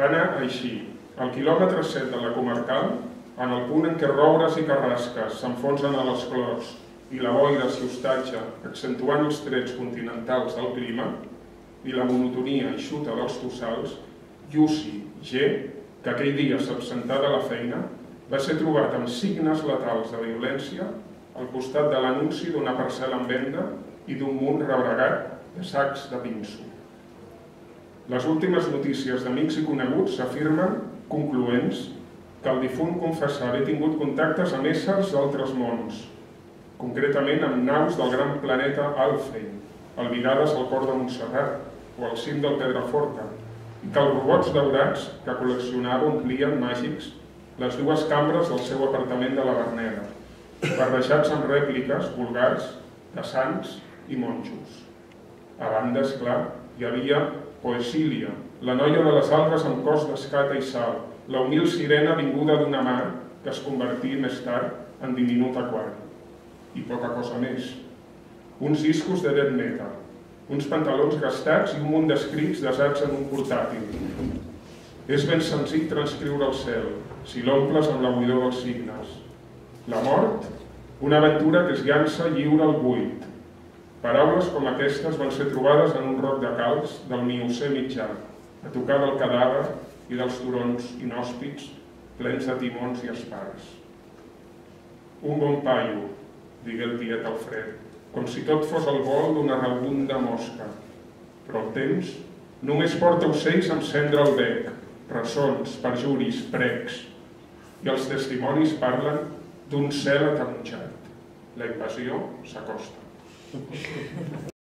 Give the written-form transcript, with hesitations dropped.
Tant així, al quilòmetre 7 de la comarcal, en el punt en què roures i carrasques s'enfonsen a les clors i la boira s'hi hostatja, accentuant els trets continentals del clima i la monotonia eixuta dels tossals, Lluci G, que aquell dia s'absentà de la feina, va ser trobat amb signes letals de violència al costat de l'anunci d'una parcel·la en venda i d'un munt rebregat de sacs de pinso. Les últimes notícies d'amics i coneguts afirmen, concloents, que el difunt confessà haver tingut contactes amb éssers d'altres mons, concretament amb naus del gran planeta Alfheim, albirades al cor de Montserrat o al cim del Pedraforca, i que els robots daurats que col·leccionava omplien màgics les dues cambres del seu apartament de la Verneda, barrejats amb rèpliques vulgars de sants i monjos. A banda, esclar, hi havia Poesília, la noia de les algues amb cos d'escata i sal, la humil sirena vinguda d'una mar que es convertí més tard en diminut aquari. I poca cosa més. Uns discos de death metal, uns pantalons gastats i un munt d'escrits desats en un portàtil. És ben senzill transcriure el cel, si l'omples amb la buidor dels signes. La mort, una aventura que es llança lliure al buit. Paraules com aquestes van ser trobades en un roc de calç del Miocè mitjà, a tocar del cadàver i dels turons inhòspits plens de timons i espares. Un bon paio, digué el tiet Alfred, com si tot fos el vol d'una rabunda mosca. Però el temps només porta ocells amb cendra al bec, ressons, perjuris, precs, i els testimonis parlen d'un cel ataronjat. La invasió s'acosta.